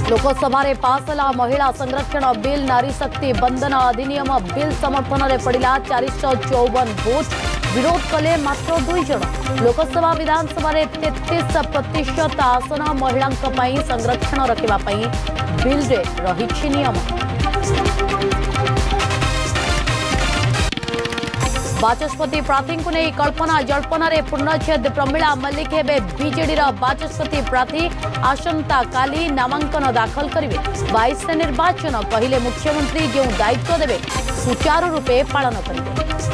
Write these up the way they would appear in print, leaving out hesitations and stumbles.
लोकसभा रे पास होला महिला संरक्षण बिल नारी शक्ति बंधन अधिनियम बिल समर्थन रे पड़िला 454 वोट विरोध कले मात्र 2 जन लोकसभा विधानसभा रे 33% आसन महिला संरक्षण रखिबा बिल रे रहिछि नियम। बाचस्पति प्रार्थी को नहीं कल्पना जल्पना रे पूर्णछेद प्रमिला मल्लिक हेबे बीजेडी बाचस्पति प्रार्थी आसंता काली नामांकन दाखल करेंगे 22 निर्वाचन कहले मुख्यमंत्री जो दायित्व देवे सुचारू रूपे पालन करेंगे।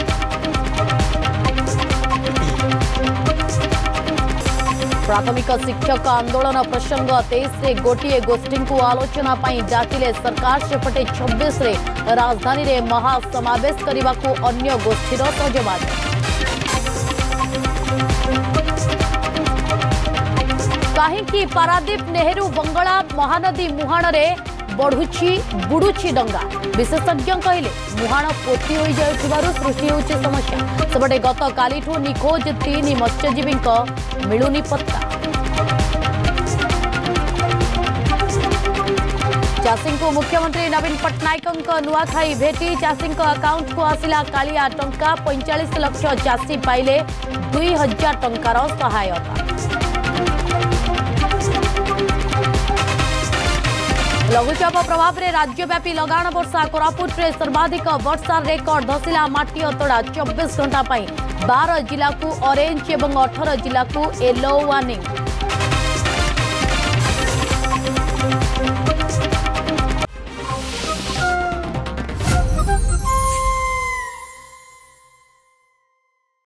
प्राथमिक शिक्षक आंदोलन प्रसंग 23 रे गोटे गोष्ठी को आलोचना डाकिले सरकार सेपटे 26 रे राजधानी रे महासमावेश करने को अन्य गोष्ठीर सजबाद। कहीं पारादीप नेहरू बंगला महानदी मुहाण रे बुड़ुछि डंगा विशेषज्ञ कहले मुहाण पोती हो जाउथिबारु सृष्टि होउछि समस्या सेपटे गत कालीठू निखोज 3 मत्स्यजीवी मिलुनी पत्ता। चाषी को मुख्यमंत्री नवीन पट्टनायक नुआखाई भेटी चाषी अकाउंट को आसिला कालिया टंका 45 लाख चाषी पाइले 2000 टंकार सहायता। लघुचाप प्रभाव में राज्यव्यापी लगाण वर्षा कोरापुट रे सर्वाधिक वर्षा रेकर्ड धसिला माटी अतड़ा 24 घंटा 12 जिला को ऑरेंज और 18 जिला को येलो वार्निंग।